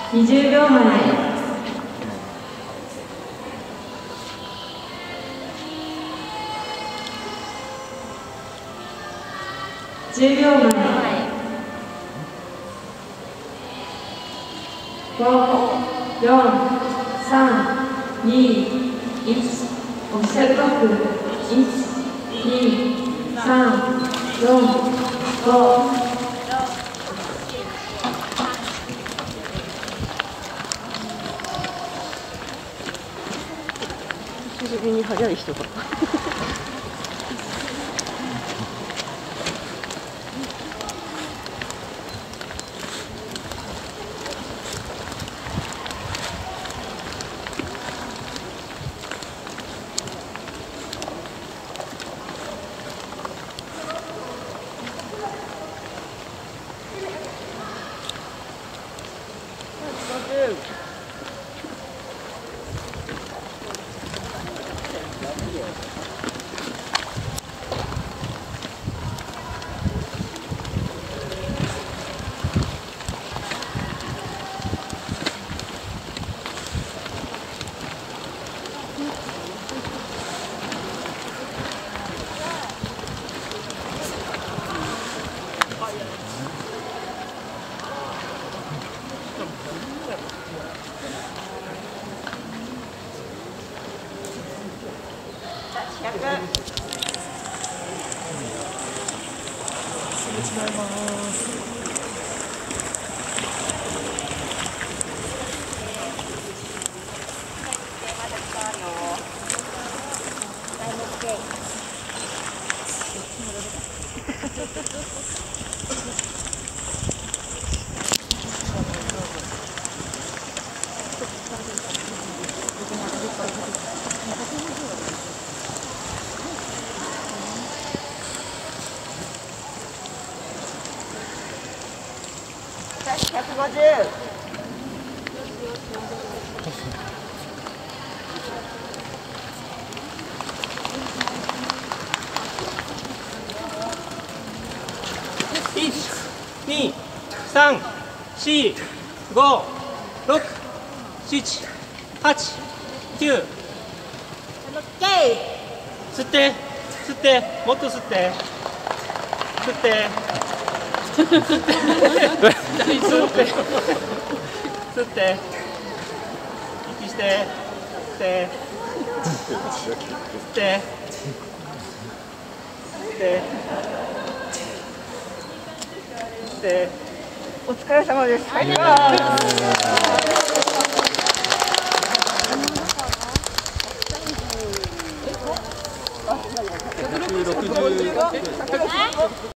20秒前。10秒前。5、4、3、2、1。オフィシャルトップ。1、2、3、4、5。 久しぶりに速い人が。 150。1、2、3、4、5、6、7、8、9。吸って、吸って、もっと吸って、吸って。吸って吸って息して吸って吸って吸ってお疲れ様です。帰ります。